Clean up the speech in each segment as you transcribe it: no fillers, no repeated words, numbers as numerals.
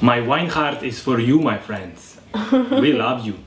My wine heart is for you, my friends. We love you.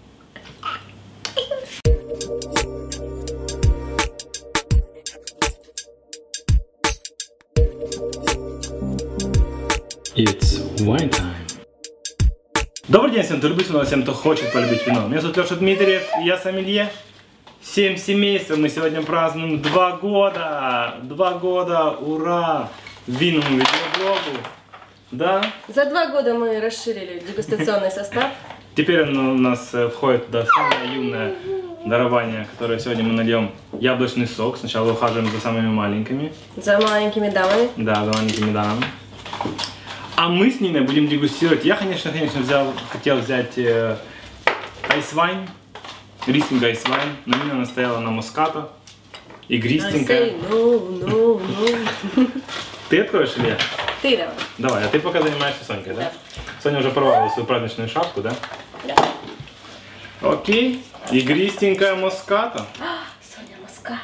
It's wine time. Добрый день всем, кто любит вино, всем, кто хочет полюбить вино. Меня зовут Леша Дмитриев, и я сомелье. 7 семейств, мы сегодня празднуем 2 года. 2 года, ура! Винному видеоблогу. Да? За 2 года мы расширили дегустационный состав. Теперь у нас входит туда самое юное дарование, которое сегодня мы нальем яблочный сок. Сначала ухаживаем за самыми маленькими. За маленькими дамами. Да, за маленькими дамами. А мы с Ниной будем дегустировать. Я, конечно, хотел взять айсвайн, рислинг айсвайн, но Нина настояла на москато, игристенькая. No. Ты откроешь или я? Ты давай. Давай, а ты пока занимаешься Сонькой, да? Соня уже порвала свою праздничную шапку, да? Да. Окей, игристенькая москато. Соня москат.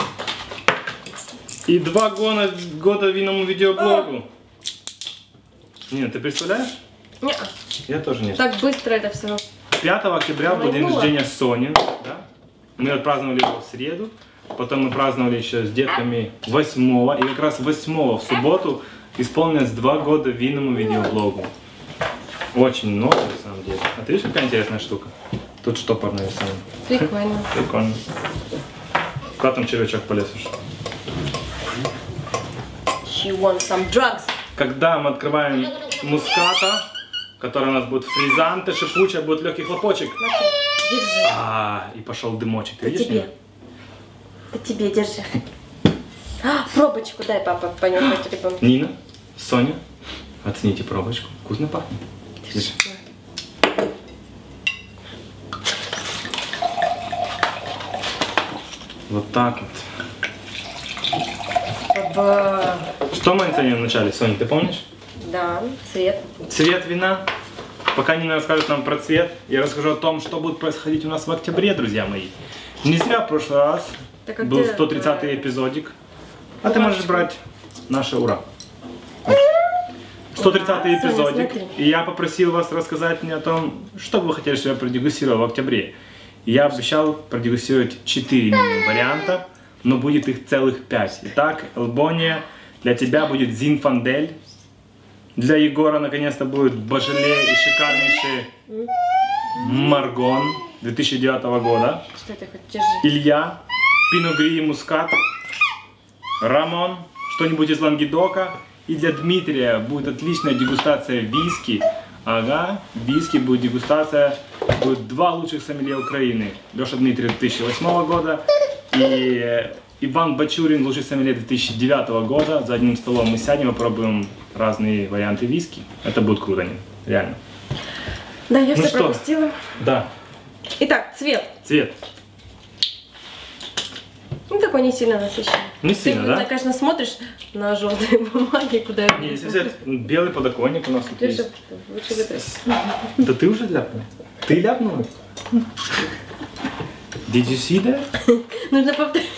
И 2 года винному видеоблогу. Нина, ты представляешь? Нет. Я тоже нет. Так быстро это все. 5 октября был день рождения Сони, да? Мы отпраздновали его в среду, потом мы праздновали еще с детками 8-го, и как раз 8-го в субботу исполнилось 2 года винному видеоблогу. Очень много на самом деле. А ты видишь, какая интересная штука? Тут штопор нарисован. Прикольно. Прикольно. Куда там червячок полез уж? She wants some drugs. Когда мы открываем муската, который у нас будет фризанте, шипучая, будет легкий хлопочек. Держи. И пошел дымочек. Ты Это видишь? тебе. Это тебе, держи. Пробочку дай, папа, понюхать ребенку. Нина, Соня, оцените пробочку. Вкусно пахнет. Держи. Вот так вот. Баба. Что мы оценим вначале, Соня, ты помнишь? Да, цвет. Цвет вина. Пока Нина расскажет нам про цвет, я расскажу о том, что будет происходить у нас в октябре, друзья мои. Не зря в прошлый раз был 130-й эпизодик. А ты можешь брать наше ура. 130-й эпизодик. И я попросил вас рассказать мне о том, что бы вы хотели, чтобы я продегустировал в октябре. Я обещал продегустировать 4 варианта, но будет их целых 5. Итак, Элбония, для тебя будет Зинфандель. Для Егора наконец-то будет Божеле и шикарнейший Маргон 2009 года. Что это хоть держи? Илья, Пино-Гри и Мускат. Рамон, что-нибудь из Лангедока. И для Дмитрия будет отличная дегустация виски. Ага, виски будет дегустация. Будет 2 лучших сомелье Украины. Леша Дмитриев 2008 года и Иван Бачурин, лучший сомелье 2009 года. За одним столом мы сядем и попробуем разные варианты виски. Это будет круто, нет? Реально. Да, я все пропустила. Да. Итак, цвет. Цвет. Ну, такой не сильно насыщенный. Не сильно, ты, да? конечно, смотришь на желтые бумаги, куда... Не, если взять белый подоконник у нас тут есть. Лучше вытряс. Да ты уже ляпнул? Ты ляпнул? Did you see that? Нужно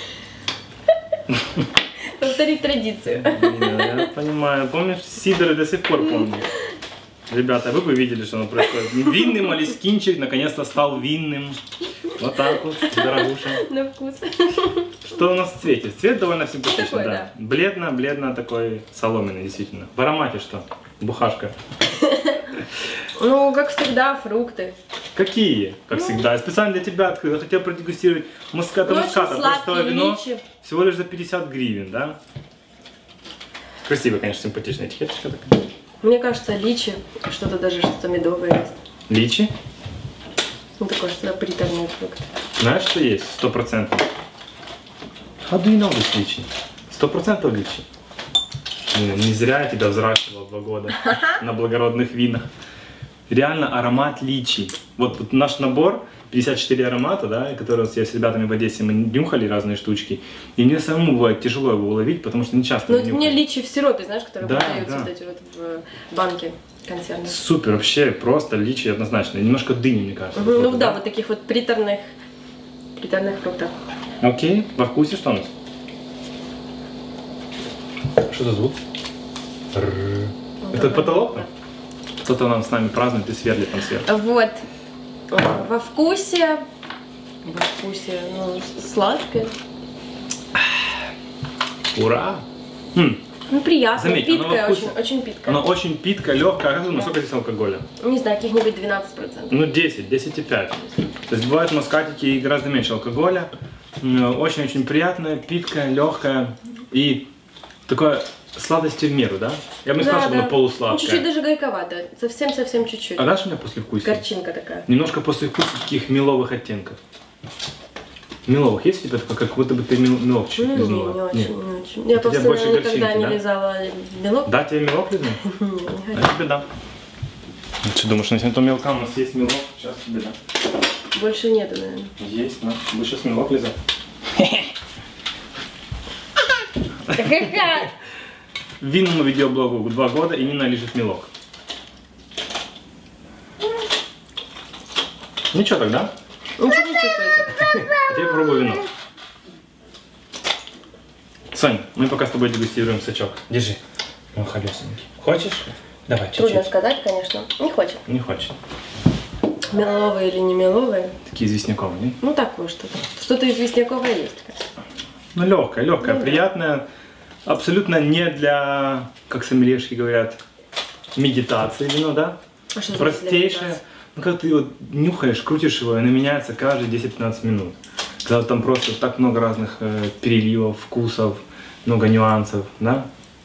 повторить традицию. Я понимаю. Помнишь, Сидоры до сих пор помню. Ребята, вы бы видели, что оно происходит. Винный молескинчик наконец-то стал винным. Вот так вот, дорогуша. На вкус. Что у нас в цвете? Цвет довольно симпатичный, такой, да. Бледно такой соломенный, действительно. В аромате что? Бухашка. Ну, как всегда, фрукты. Какие? Как всегда. Я специально для тебя открыл. Я хотел продегустировать муската. Простое вино. Личи. Всего лишь за 50 гривен, да? Красивая, конечно, симпатичная этикеточка такая. Мне кажется, личи, что-то медовое есть. Личи? Ну, такое что-то приторный фрукт. Знаешь, что есть? 100%. How do you know this личи? 100% личи. Не зря я тебя взращивал 2 года на благородных винах. Реально аромат личи. Вот наш набор, 54 аромата, да, которые я с ребятами в Одессе, мы нюхали разные штучки. И мне самому бывает тяжело его уловить, потому что не часто Ну, мне личи в сиропе, знаешь, которые да, продаются да. вот эти вот в банке консервные. Супер, вообще просто личи однозначно. Немножко дыни, мне кажется. Ну да, вот таких вот приторных фруктов. Окей, во вкусе что у нас? Что за звук? Это потолок? Кто-то нам с нами празднует и сверлит там сверху. Вот. Во вкусе, ну, сладкое. Ура! Ну, приятно. Заметь, оно питкое, во вкусе. очень питкое. Оно очень питкое, легкое. А сколько здесь алкоголя? Не знаю, каких-нибудь 12%. Ну 10,5. То есть бывают маскатики и гораздо меньше алкоголя. Очень-очень приятное, питкое, легкое и такое сладости в меру, да? Я бы не сказал, что оно полусладкое. Чуть-чуть даже горьковато. Совсем-совсем чуть-чуть. А дашь мне послевкусие? Горчинка такая. Немножко послевкусие таких меловых оттенков. Меловых есть у тебя такое, как будто бы ты мелок чуть-чуть лизнула? Не очень. Я просто больше никогда горчинки, не да? лизала мелок. Да, тебе мелок лизнул? А тебе дам. Ну что думаешь, если на том мелка у нас есть мелок, сейчас тебе дам. Больше нету, наверное. Есть, да. Будешь сейчас мелок лизать. Винному видеоблогу 2 года, и Нина лежит мелок. Ничего тогда? Ничего не чувствуется. А теперь пробую вино. Сонь, мы пока с тобой дегустируем сачок. Держи. Он холесенький. Хочешь? Давай, чуть-чуть. Трудно сказать, конечно. Не хочет. Не хочет. Меловые или не меловые? Такие известняковые, не? Ну, такое что-то. Что-то известняковое есть. Ну, легкое, Ну, приятное. Абсолютно не для, как сомельешки говорят, медитации вино, да? А что простейшее. Ну, когда ты его нюхаешь, крутишь его, и оно меняется каждые 10-15 минут. Когда там просто так много разных переливов, вкусов, много нюансов, да?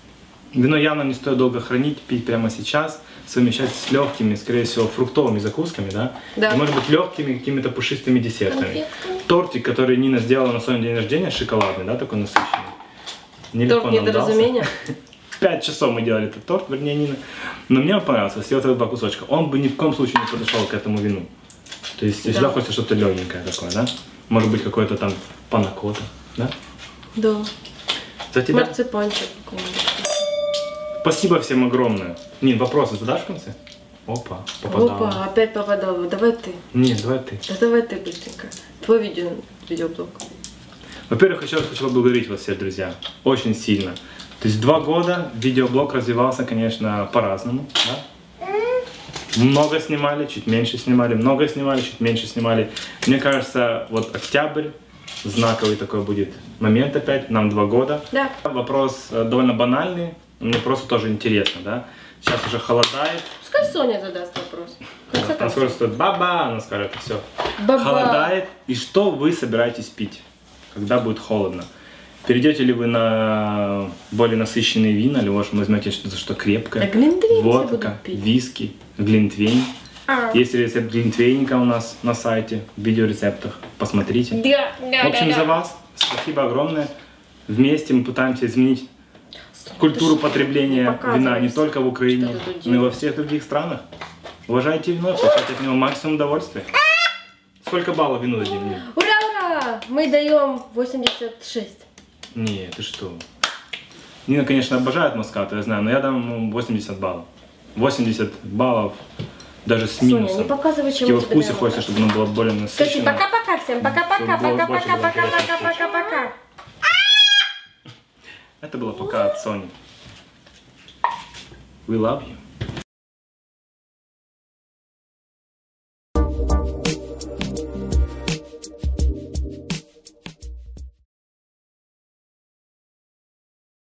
Вино явно не стоит долго хранить, пить прямо сейчас, совмещать с легкими, скорее всего, фруктовыми закусками, да? Да. И, может быть, легкими какими-то пушистыми десертами. Конфетками. Тортик, который Нина сделала на своем день рождения, шоколадный, да, такой насыщенный. Нелегко Торт нам дался. недоразумения. 5 часов мы делали этот торт, вернее, Нина. Но мне он понравился, съел целых 2 кусочка. Он бы ни в коем случае не подошел к этому вину. То есть всегда хочется что-то легенькое такое, да? Может быть, какое-то там панакота, да? Да. За тебя. Марципанчик какой-нибудь. Спасибо всем огромное. Нин, вопросы задашь в конце? Опа, попадала. Опа, опять попадала. Давай ты. Нет, давай ты. Да давай ты быстренько. Твой видеоблог. Во-первых, еще раз хочу поблагодарить вас всех, друзья. Очень сильно. То есть 2 года видеоблог развивался, конечно, по-разному, да? Много снимали, чуть меньше снимали, много снимали, чуть меньше снимали. Мне кажется, вот октябрь, знаковый такой будет момент опять, нам 2 года. Да. Вопрос довольно банальный, мне просто тоже интересно, да? Сейчас уже холодает. Пускай Соня задаст вопрос. Она скоро стоит баба, она скажет, все. Баба. Холодает, и что вы собираетесь пить, когда будет холодно? Перейдете ли вы на более насыщенные вина, или, может, возьмете что-то крепкое? Да глинтвейн все Водка, будут пить. виски, глинтвейн. Есть рецепт глинтвейника у нас на сайте, в видеорецептах. Посмотрите. В общем, за вас спасибо огромное. Вместе мы пытаемся изменить культуру потребления вина не только в Украине, но и во всех других странах. Уважайте вино, получайте от него максимум удовольствия. Сколько баллов вину дадим? Нин? Ура, ура! Мы даем 86. Не, ты что? Нина, конечно, обожает Москату, я знаю, но я дам 80 баллов. 80 баллов даже с минусом. Соня, не показывай, чем его у тебя вкусе дома. хочется, чтобы оно было более Кстати, насыщенное. пока-пока всем. Пока-пока, Чтобы было пока-пока, больше интересных пока-пока, пока-пока. Это было пока от Сони. We love you.